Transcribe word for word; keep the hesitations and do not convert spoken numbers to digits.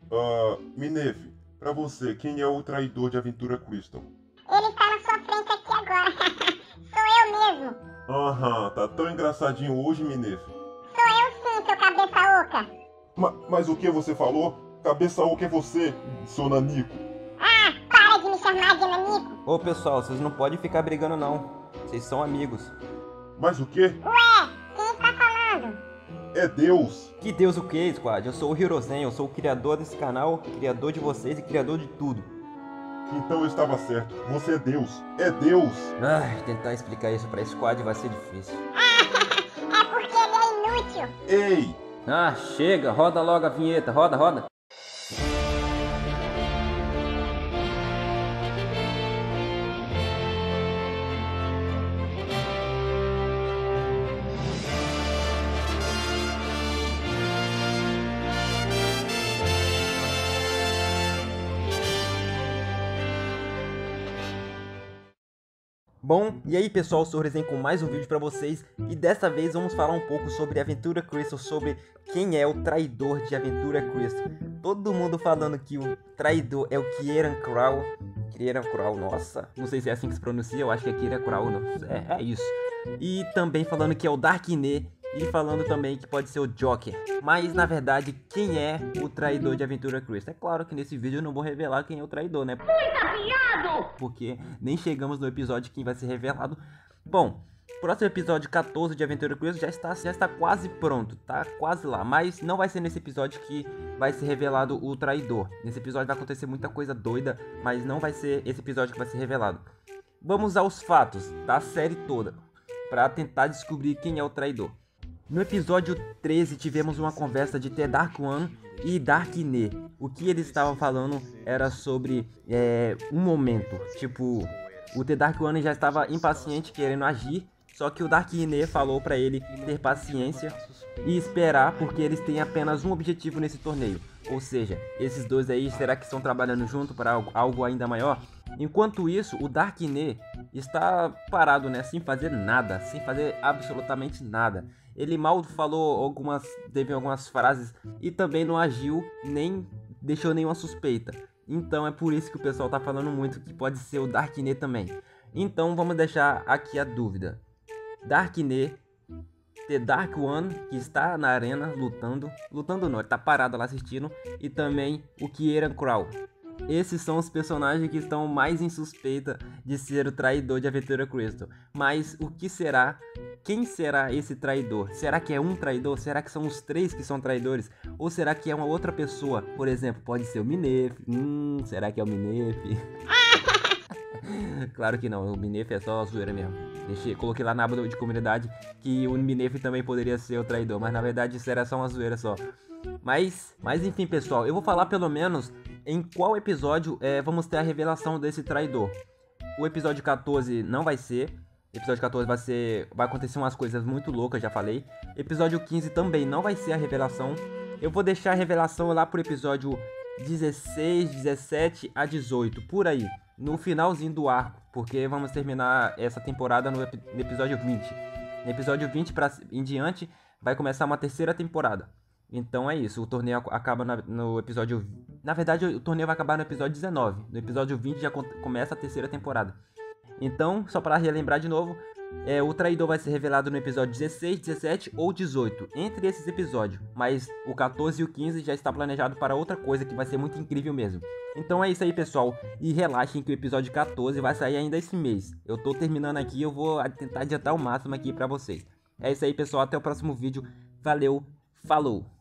Ah, Minerve, pra você, quem é o traidor de Aventura Crystal? Ele tá na sua frente aqui agora. Sou eu mesmo. Aham, tá tão engraçadinho hoje, Minerve. Sou eu sim, seu cabeça oca. Ma mas o que você falou? Cabeça oca é você, seu nanico. Ah, para de me chamar de nanico. Ô pessoal, vocês não podem ficar brigando não. Vocês são amigos. Mas o quê? Ué, quem está falando? É Deus. Que Deus o que, Squad? Eu sou o Hirozen, eu sou o criador desse canal, criador de vocês e criador de tudo. Então eu estava certo. Você é Deus. É Deus. Ai, tentar explicar isso pra Squad vai ser difícil. É porque ele é inútil. Ei! Ah, chega, roda logo a vinheta, roda, roda. Bom, e aí pessoal, eu sou o Rezen com mais um vídeo pra vocês e dessa vez vamos falar um pouco sobre Aventura Crystal, sobre quem é o traidor de Aventura Crystal. Todo mundo falando que o traidor é o Kieran Crow. Kieran Crow, nossa, não sei se é assim que se pronuncia, eu acho que é Kieran Crow, não. É, é isso. E também falando que é o Darknet e falando também que pode ser o Joker. Mas na verdade, quem é o traidor de Aventura Crystal? É claro que nesse vídeo eu não vou revelar quem é o traidor, né? Porque nem chegamos no episódio que vai ser revelado. Bom, próximo episódio quatorze de Aventura Crystal já está, já está quase pronto, tá quase lá. Mas não vai ser nesse episódio que vai ser revelado o traidor. Nesse episódio vai acontecer muita coisa doida, mas não vai ser esse episódio que vai ser revelado. Vamos aos fatos da série toda, para tentar descobrir quem é o traidor. No episódio treze tivemos uma conversa de The Dark One e Darknet. O que eles estavam falando era sobre é, um momento. Tipo, o The Dark One já estava impaciente querendo agir, só que o Darknet falou pra ele ter paciência e esperar, porque eles têm apenas um objetivo nesse torneio. Ou seja, esses dois aí, será que estão trabalhando junto para algo, algo ainda maior? Enquanto isso, o Darknet está parado, né, sem fazer nada, sem fazer absolutamente nada. Ele mal falou algumas, teve algumas frases e também não agiu, nem deixou nenhuma suspeita. Então é por isso que o pessoal tá falando muito que pode ser o Darknet também. Então vamos deixar aqui a dúvida. Darknet, The Dark One, que está na arena lutando, lutando não, ele tá parado lá assistindo, e também o Kieran Crow. Esses são os personagens que estão mais em suspeita de ser o traidor de Aventura Crystal. Mas o que será? Quem será esse traidor? Será que é um traidor? Será que são os três que são traidores? Ou será que é uma outra pessoa? Por exemplo, pode ser o Minerve. Hum, será que é o Minerve? Claro que não, o Minerve é só zoeira mesmo. Deixei, coloquei lá na aba de comunidade que o Minerve também poderia ser o traidor, mas na verdade isso era só uma zoeira só. Mas, mas enfim pessoal, eu vou falar pelo menos em qual episódio é, vamos ter a revelação desse traidor. O episódio quatorze não vai ser. Episódio quatorze vai ser, vai acontecer umas coisas muito loucas, já falei. Episódio quinze também não vai ser a revelação. Eu vou deixar a revelação lá pro episódio dezesseis, dezessete a dezoito, por aí. No finalzinho do arco, porque vamos terminar essa temporada no, ep no episódio vinte. No episódio vinte pra, em diante vai começar uma terceira temporada. Então é isso, o torneio acaba na, no episódio... Na verdade o torneio vai acabar no episódio dezenove. No episódio vinte já começa a terceira temporada. Então, só para relembrar de novo, é, o traidor vai ser revelado no episódio dezesseis, dezessete ou dezoito, entre esses episódios. Mas o quatorze e o quinze já está planejado para outra coisa que vai ser muito incrível mesmo. Então é isso aí pessoal, e relaxem que o episódio quatorze vai sair ainda esse mês. Eu tô terminando aqui, eu vou tentar adiantar o máximo aqui para vocês. É isso aí pessoal, até o próximo vídeo, valeu, falou!